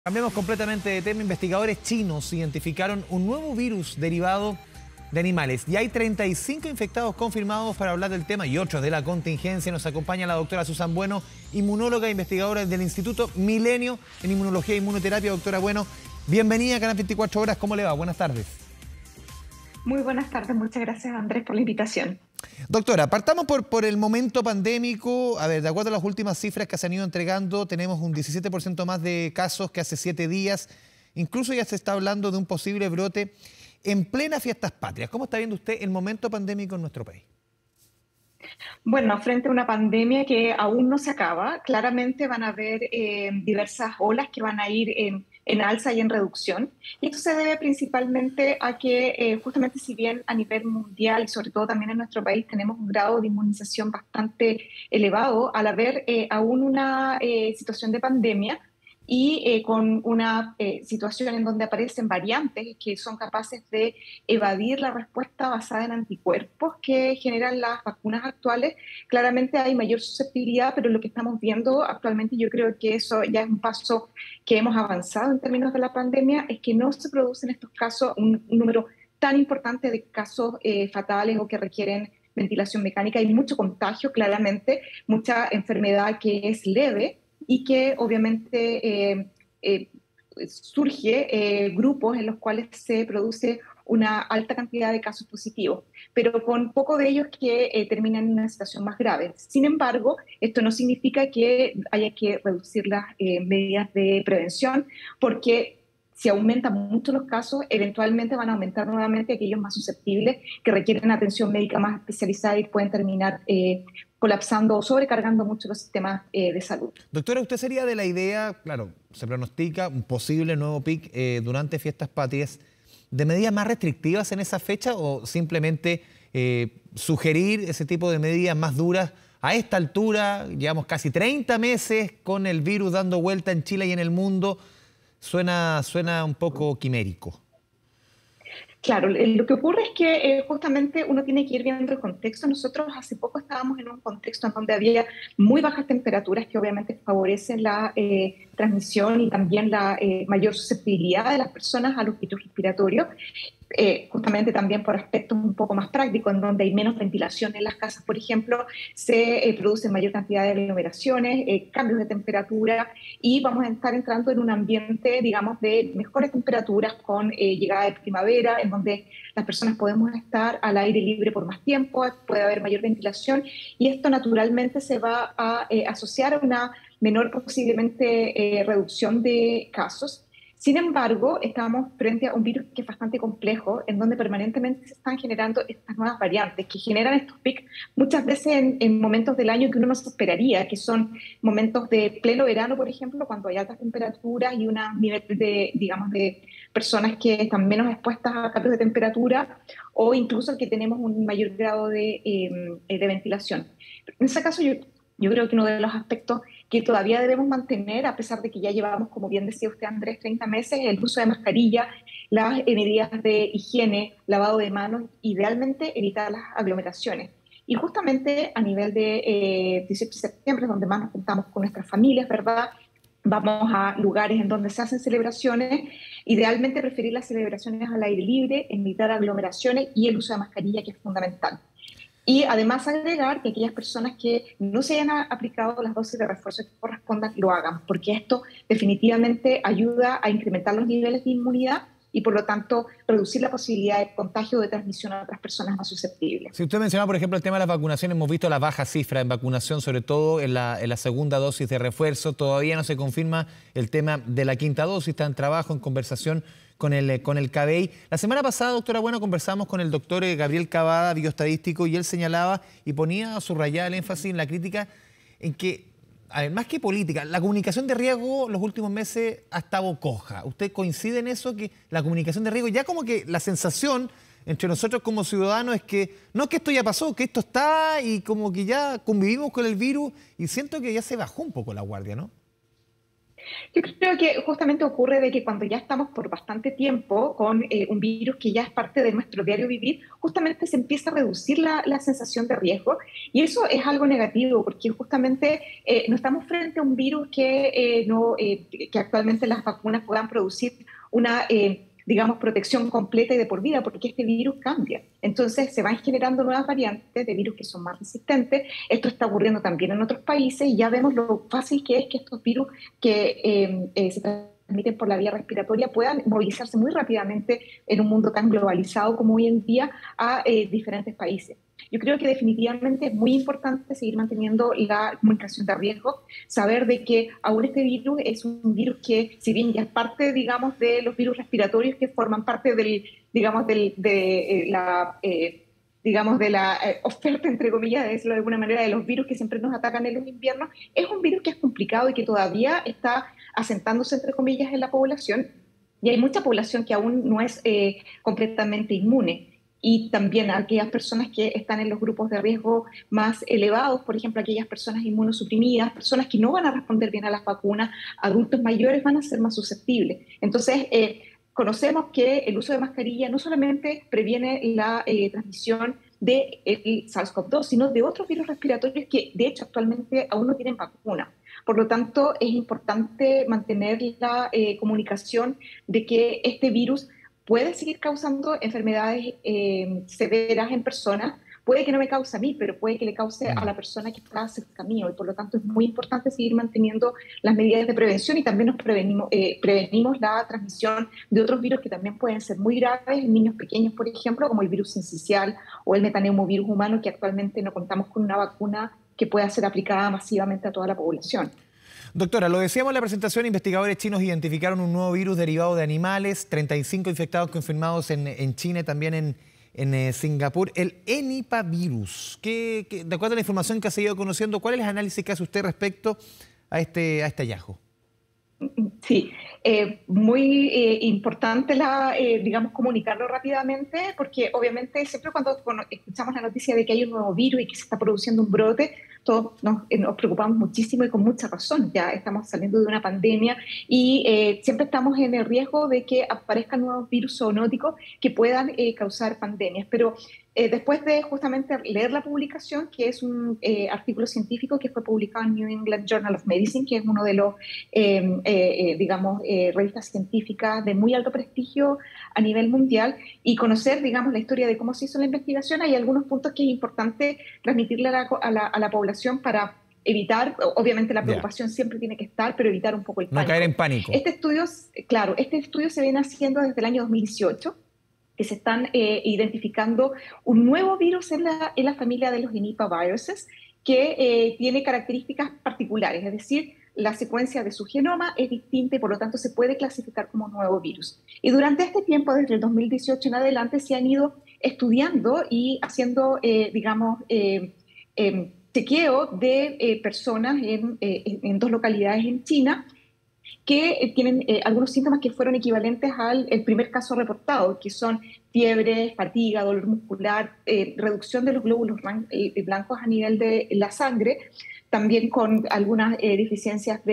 Cambiamos completamente de tema. Investigadores chinos identificaron un nuevo virus derivado de animales. Y hay 35 infectados confirmados. Para hablar del tema y otros de la contingencia nos acompaña la doctora Susan Bueno, inmunóloga e investigadora del Instituto Milenio en Inmunología e Inmunoterapia. Doctora Bueno, bienvenida a Canal 24 Horas. ¿Cómo le va? Buenas tardes. Muy buenas tardes, muchas gracias Andrés por la invitación. Doctora, partamos por el momento pandémico. A ver, de acuerdo a las últimas cifras que se han ido entregando, tenemos un 17% más de casos que hace 7 días. Incluso ya se está hablando de un posible brote en plena fiestas patrias. ¿Cómo está viendo usted el momento pandémico en nuestro país? Bueno, frente a una pandemia que aún no se acaba, claramente van a haber diversas olas que van a ir en alza y en reducción. Y esto se debe principalmente a que justamente si bien a nivel mundial y sobre todo también en nuestro país tenemos un grado de inmunización bastante elevado, al haber aún una situación de pandemia, y con una situación en donde aparecen variantes que son capaces de evadir la respuesta basada en anticuerpos que generan las vacunas actuales, claramente hay mayor susceptibilidad, pero lo que estamos viendo actualmente, yo creo que eso ya es un paso que hemos avanzado en términos de la pandemia, es que no se produce en estos casos un número tan importante de casos fatales o que requieren ventilación mecánica. Hay mucho contagio, claramente, mucha enfermedad que es leve, y que obviamente surge grupos en los cuales se produce una alta cantidad de casos positivos, pero con poco de ellos que terminan en una situación más grave. Sin embargo, esto no significa que haya que reducir las medidas de prevención, porque si aumentan mucho los casos, eventualmente van a aumentar nuevamente aquellos más susceptibles que requieren atención médica más especializada y pueden terminar colapsando o sobrecargando mucho los sistemas de salud. Doctora, ¿usted sería de la idea, claro, se pronostica un posible nuevo pic durante fiestas patrias, de medidas más restrictivas en esa fecha o simplemente sugerir ese tipo de medidas más duras a esta altura, llevamos casi 30 meses con el virus dando vuelta en Chile y en el mundo? Suena un poco quimérico. Claro, lo que ocurre es que justamente uno tiene que ir viendo el contexto. Nosotros hace poco estábamos en un contexto en donde había muy bajas temperaturas que obviamente favorecen la transmisión y también la mayor susceptibilidad de las personas a los virus respiratorios. Justamente también por aspectos un poco más prácticos, en donde hay menos ventilación en las casas, por ejemplo, se producen mayor cantidad de aglomeraciones, cambios de temperatura, y vamos a estar entrando en un ambiente, digamos, de mejores temperaturas con llegada de primavera, en donde las personas podemos estar al aire libre por más tiempo, puede haber mayor ventilación, y esto naturalmente se va a asociar a una menor posiblemente reducción de casos. Sin embargo, estamos frente a un virus que es bastante complejo, en donde permanentemente se están generando estas nuevas variantes que generan estos pics muchas veces en momentos del año que uno no se esperaría, que son momentos de pleno verano, por ejemplo, cuando hay altas temperaturas y un nivel de, digamos, de personas que están menos expuestas a cambios de temperatura, o incluso que tenemos un mayor grado de ventilación. En ese caso, yo creo que uno de los aspectos que todavía debemos mantener, a pesar de que ya llevamos, como bien decía usted Andrés, 30 meses, el uso de mascarilla, las medidas de higiene, lavado de manos, idealmente evitar las aglomeraciones. Y justamente a nivel de 18 de septiembre, donde más nos juntamos con nuestras familias, ¿verdad? Vamos a lugares en donde se hacen celebraciones, idealmente preferir las celebraciones al aire libre, evitar aglomeraciones y el uso de mascarilla, que es fundamental. Y además agregar que aquellas personas que no se hayan aplicado las dosis de refuerzo que correspondan lo hagan, porque esto definitivamente ayuda a incrementar los niveles de inmunidad y por lo tanto reducir la posibilidad de contagio o de transmisión a otras personas más susceptibles. Si usted mencionaba, por ejemplo, el tema de las vacunaciones, hemos visto la baja cifra en vacunación, sobre todo en la segunda dosis de refuerzo. Todavía no se confirma el tema de la quinta dosis, está en trabajo, en conversación con el CABEI. La semana pasada, doctora Bueno, conversamos con el doctor Gabriel Cavada, bioestadístico, y él señalaba y ponía subrayada el énfasis en la crítica en que, a ver, más que política, la comunicación de riesgo los últimos meses ha estado coja. ¿Usted coincide en eso, que la comunicación de riesgo, ya como que la sensación entre nosotros como ciudadanos es que no, que esto ya pasó, que esto está y como que ya convivimos con el virus, y siento que ya se bajó un poco la guardia, ¿no? Yo creo que justamente ocurre de que cuando ya estamos por bastante tiempo con un virus que ya es parte de nuestro diario vivir, justamente se empieza a reducir la sensación de riesgo y eso es algo negativo porque justamente no estamos frente a un virus que actualmente las vacunas puedan producir una digamos, protección completa y de por vida, porque este virus cambia. Entonces se van generando nuevas variantes de virus que son más resistentes. Esto está ocurriendo también en otros países y ya vemos lo fácil que es que estos virus que se transmiten por la vía respiratoria puedan movilizarse muy rápidamente en un mundo tan globalizado como hoy en día a diferentes países. Yo creo que definitivamente es muy importante seguir manteniendo la comunicación de riesgo, saber de que aún este virus es un virus que, si bien ya es parte, digamos, de los virus respiratorios que forman parte del, digamos, digamos, de la oferta, entre comillas, de decirlo de alguna manera, de los virus que siempre nos atacan en los inviernos, es un virus que es complicado y que todavía está asentándose, entre comillas, en la población, y hay mucha población que aún no es completamente inmune. Y también aquellas personas que están en los grupos de riesgo más elevados, por ejemplo, aquellas personas inmunosuprimidas, personas que no van a responder bien a las vacunas, adultos mayores van a ser más susceptibles. Entonces, conocemos que el uso de mascarilla no solamente previene la transmisión del SARS-CoV-2, sino de otros virus respiratorios que, de hecho, actualmente aún no tienen vacuna. Por lo tanto, es importante mantener la comunicación de que este virus puede seguir causando enfermedades severas en personas. Puede que no me cause a mí, pero puede que le cause a la persona que está cerca mío. Y por lo tanto es muy importante seguir manteniendo las medidas de prevención y también nos prevenimos la transmisión de otros virus que también pueden ser muy graves en niños pequeños, por ejemplo, como el virus sincicial o el metaneumovirus humano, que actualmente no contamos con una vacuna que pueda ser aplicada masivamente a toda la población. Doctora, lo decíamos en la presentación, investigadores chinos identificaron un nuevo virus derivado de animales, 35 infectados confirmados en China y también en Singapur, el henipavirus. De acuerdo a la información que ha seguido conociendo, ¿cuál es el análisis que hace usted respecto a este hallazgo? Sí, muy importante digamos, comunicarlo rápidamente, porque obviamente siempre cuando escuchamos la noticia de que hay un nuevo virus y que se está produciendo un brote, todos nos preocupamos muchísimo y con mucha razón. Ya estamos saliendo de una pandemia y siempre estamos en el riesgo de que aparezcan nuevos virus zoonóticos que puedan causar pandemias. Pero después de justamente leer la publicación, que es un artículo científico que fue publicado en New England Journal of Medicine, que es uno de los, digamos, revistas científicas de muy alto prestigio a nivel mundial, y conocer, digamos, la historia de cómo se hizo la investigación, hay algunos puntos que es importante transmitirle a la población para evitar, obviamente la preocupación siempre tiene que estar, pero evitar un poco el pánico. No caer en pánico. Este estudio se viene haciendo desde el año 2018, que se están identificando un nuevo virus en la familia de los henipaviruses que tiene características particulares, es decir, la secuencia de su genoma es distinta y por lo tanto se puede clasificar como un nuevo virus. Y durante este tiempo, desde el 2018 en adelante, se han ido estudiando y haciendo, digamos, chequeo de personas en dos localidades en China que tienen algunos síntomas que fueron equivalentes al primer caso reportado, que son fiebre, fatiga, dolor muscular, reducción de los glóbulos blancos a nivel de la sangre, también con algunas deficiencias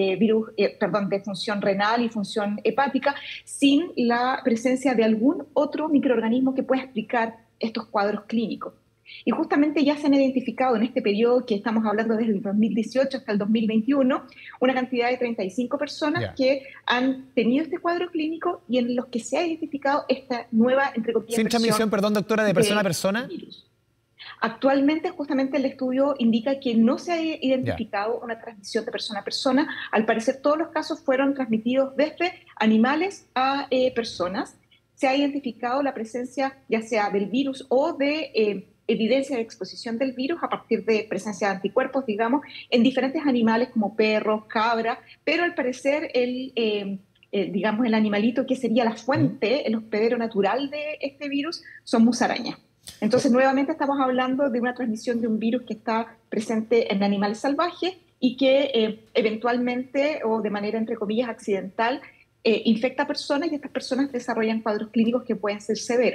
de función renal y función hepática, sin la presencia de algún otro microorganismo que pueda explicar estos cuadros clínicos. Y justamente ya se han identificado en este periodo que estamos hablando desde el 2018 hasta el 2021, una cantidad de 35 personas que han tenido este cuadro clínico y en los que se ha identificado esta nueva, entre comillas, sin transmisión, perdón, doctora, de persona a persona. Virus. Actualmente, justamente el estudio indica que no se ha identificado una transmisión de persona a persona. Al parecer, todos los casos fueron transmitidos desde animales a personas. Se ha identificado la presencia ya sea del virus o de evidencia de exposición del virus a partir de presencia de anticuerpos, digamos, en diferentes animales como perros, cabras, pero al parecer digamos, el animalito que sería la fuente, el hospedero natural de este virus, son musarañas. Entonces, nuevamente estamos hablando de una transmisión de un virus que está presente en animales salvajes y que eventualmente, o de manera, entre comillas, accidental, infecta a personas y estas personas desarrollan cuadros clínicos que pueden ser severos.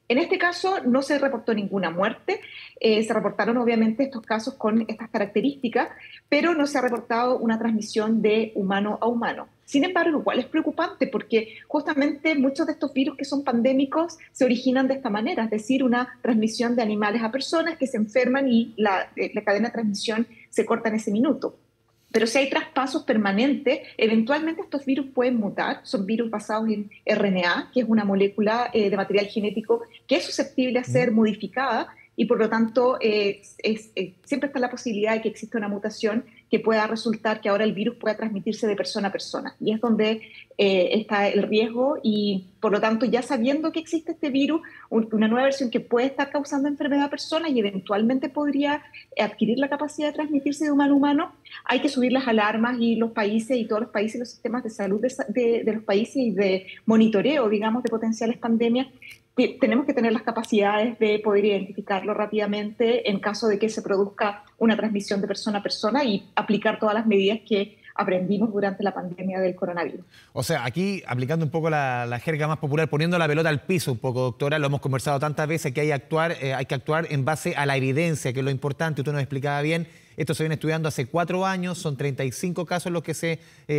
En este caso no se reportó ninguna muerte, se reportaron obviamente estos casos con estas características, pero no se ha reportado una transmisión de humano a humano. Sin embargo, igual es preocupante porque justamente muchos de estos virus que son pandémicos se originan de esta manera, es decir, una transmisión de animales a personas que se enferman y la cadena de transmisión se corta en ese minuto. Pero si hay traspasos permanentes, eventualmente estos virus pueden mutar. Son virus basados en RNA, que es una molécula de material genético que es susceptible a ser modificada y por lo tanto siempre está la posibilidad de que exista una mutación que pueda resultar que ahora el virus pueda transmitirse de persona a persona. Y es donde está el riesgo y por lo tanto ya sabiendo que existe este virus, una nueva versión que puede estar causando enfermedad a personas y eventualmente podría adquirir la capacidad de transmitirse de humano a humano, hay que subir las alarmas y los países y todos los países, los sistemas de salud de los países y de monitoreo, digamos, de potenciales pandemias, tenemos que tener las capacidades de poder identificarlo rápidamente en caso de que se produzca una transmisión de persona a persona y aplicar todas las medidas que aprendimos durante la pandemia del coronavirus. O sea, aquí aplicando un poco la jerga más popular, poniendo la pelota al piso un poco, doctora, lo hemos conversado tantas veces que hay que actuar en base a la evidencia, que es lo importante. Usted nos explicaba bien, esto se viene estudiando hace 4 años, son 35 casos los que es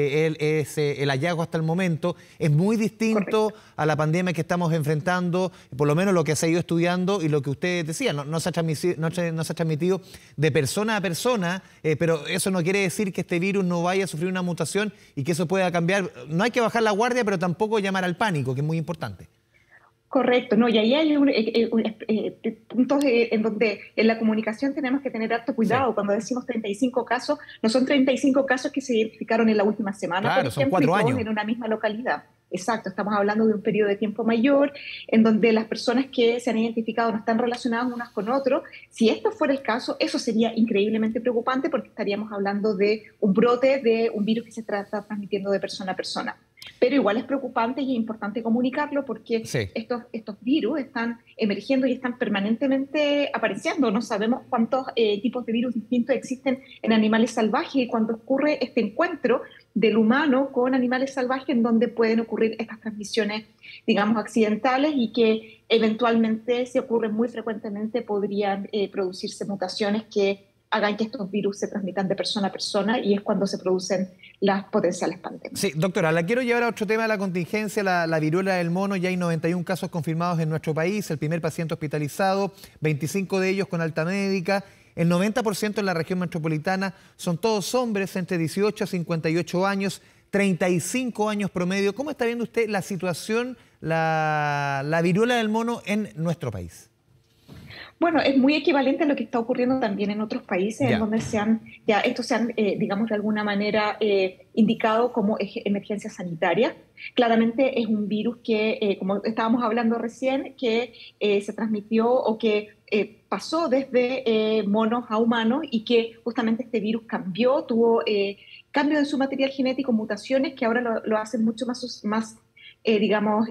el hallazgo hasta el momento. Es muy distinto Correcto. a la pandemia que estamos enfrentando, por lo menos lo que se ha ido estudiando y lo que usted decía, no se ha transmitido de persona a persona, pero eso no quiere decir que este virus no vaya a sufrir una mutación y que eso pueda cambiar. No hay que bajar la guardia, pero tampoco llamar al pánico, que es muy importante. Correcto, no, y ahí hay puntos en donde en la comunicación tenemos que tener harto Sí, cuidado. Cuando decimos 35 casos, no son 35 casos que se identificaron en la última semana, por claro, son ejemplo, y 4 todos años. en una misma localidad. Exacto, estamos hablando de un periodo de tiempo mayor, en donde las personas que se han identificado no están relacionadas unas con otros. Si esto fuera el caso, eso sería increíblemente preocupante porque estaríamos hablando de un brote de un virus que se está transmitiendo de persona a persona. Pero igual es preocupante y es importante comunicarlo porque Sí. estos virus están emergiendo y están permanentemente apareciendo. No sabemos cuántos tipos de virus distintos existen en animales salvajes y cuando ocurre este encuentro del humano con animales salvajes en donde pueden ocurrir estas transmisiones, digamos, accidentales y que eventualmente, si ocurren muy frecuentemente, podrían producirse mutaciones que hagan que estos virus se transmitan de persona a persona y es cuando se producen las potenciales pandemias. Sí, doctora, la quiero llevar a otro tema de la contingencia, la viruela del mono. Ya hay 91 casos confirmados en nuestro país, el primer paciente hospitalizado, 25 de ellos con alta médica. El 90% en la región metropolitana son todos hombres entre 18 a 58 años, 35 años promedio. ¿Cómo está viendo usted la situación, la viruela del mono en nuestro país? Bueno, es muy equivalente a lo que está ocurriendo también en otros países, en Ya, donde estos se han, digamos, de alguna manera indicado como emergencia sanitaria. Claramente es un virus que, como estábamos hablando recién, que se transmitió o que pasó desde monos a humanos y que justamente este virus cambió, tuvo cambios en su material genético, mutaciones que ahora lo hacen mucho más digamos,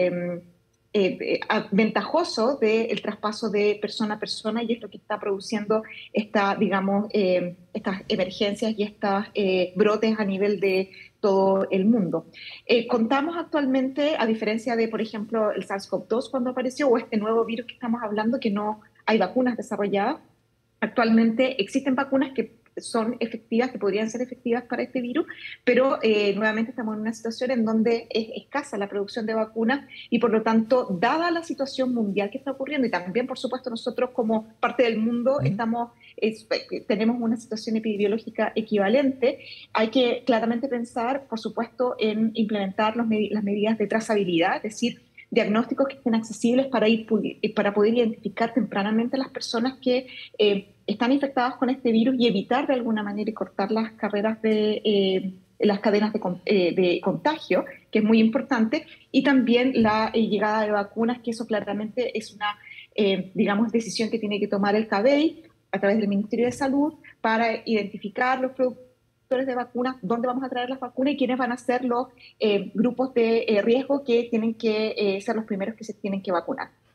ventajoso del traspaso de persona a persona y es lo que está produciendo digamos, estas emergencias y estos brotes a nivel de todo el mundo. Contamos actualmente, a diferencia de, por ejemplo, el SARS-CoV-2 cuando apareció o este nuevo virus que estamos hablando, que no hay vacunas desarrolladas. Actualmente existen vacunas que son efectivas, que podrían ser efectivas para este virus, pero nuevamente estamos en una situación en donde es escasa la producción de vacunas y por lo tanto, dada la situación mundial que está ocurriendo y también, por supuesto, nosotros como parte del mundo tenemos una situación epidemiológica equivalente, hay que claramente pensar, por supuesto, en implementar las medidas de trazabilidad, es decir, diagnósticos que estén accesibles para poder identificar tempranamente a las personas que están infectadas con este virus y evitar de alguna manera y cortar las carreras las cadenas de contagio, que es muy importante, y también la llegada de vacunas, que eso claramente es una, digamos, decisión que tiene que tomar el CABEI a través del Ministerio de Salud para identificar los productores de vacunas, dónde vamos a traer las vacunas y quiénes van a ser los grupos de riesgo que tienen que ser los primeros que se tienen que vacunar.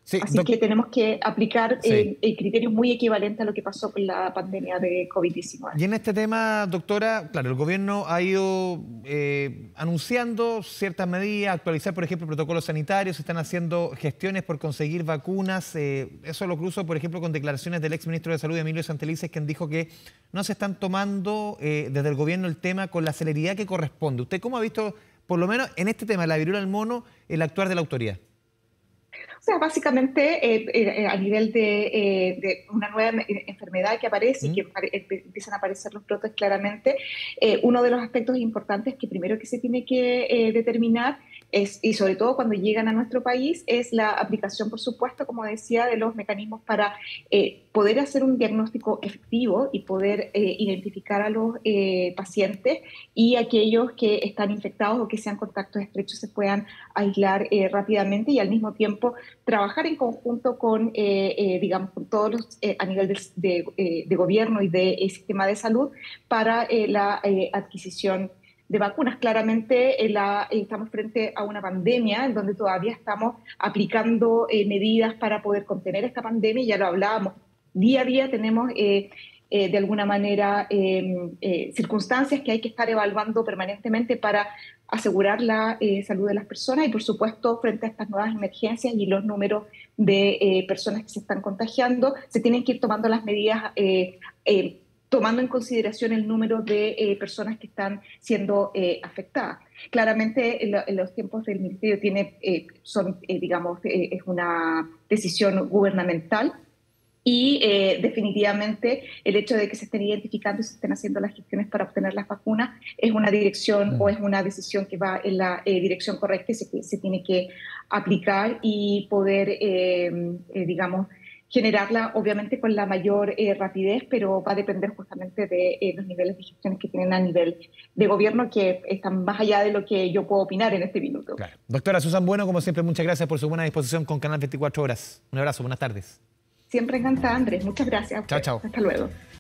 Sí, Así que tenemos que aplicar sí. criterios muy equivalentes a lo que pasó con la pandemia de COVID-19. Y en este tema, doctora, claro, el gobierno ha ido anunciando ciertas medidas, actualizar, por ejemplo, protocolos sanitarios, se están haciendo gestiones por conseguir vacunas. Eso lo cruzo, por ejemplo, con declaraciones del exministro de Salud, Emilio Santelices, quien dijo que no se están tomando desde el gobierno el tema con la celeridad que corresponde. ¿Usted cómo ha visto, por lo menos en este tema de la viruela del mono, el actuar de la autoridad? O sea, básicamente a nivel de una nueva enfermedad que aparece y ¿Mm? que empiezan a aparecer los brotes claramente, uno de los aspectos importantes que primero que se tiene que determinar es, y sobre todo cuando llegan a nuestro país, es la aplicación, por supuesto, como decía, de los mecanismos para poder hacer un diagnóstico efectivo y poder identificar a los pacientes y aquellos que están infectados o que sean contactos estrechos se puedan aislar rápidamente y al mismo tiempo trabajar en conjunto con, digamos, con todos los, a nivel de gobierno y de sistema de salud para la adquisición de vacunas. Claramente estamos frente a una pandemia en donde todavía estamos aplicando medidas para poder contener esta pandemia, ya lo hablábamos. Día a día tenemos de alguna manera circunstancias que hay que estar evaluando permanentemente para asegurar la salud de las personas y, por supuesto, frente a estas nuevas emergencias y los números de personas que se están contagiando, se tienen que ir tomando las medidas tomando en consideración el número de personas que están siendo afectadas. Claramente, en los tiempos del Ministerio es una decisión gubernamental y definitivamente el hecho de que se estén identificando y se estén haciendo las gestiones para obtener las vacunas es una dirección o es una decisión que va en la dirección correcta y se tiene que aplicar y poder, digamos, generarla obviamente con la mayor rapidez, pero va a depender justamente de los niveles de gestión que tienen a nivel de gobierno que están más allá de lo que yo puedo opinar en este minuto. Claro. Doctora Susan Bueno, como siempre, muchas gracias por su buena disposición con Canal 24 Horas. Un abrazo, buenas tardes. Siempre encantada, Andrés. Muchas gracias. Chao, chao. Hasta luego.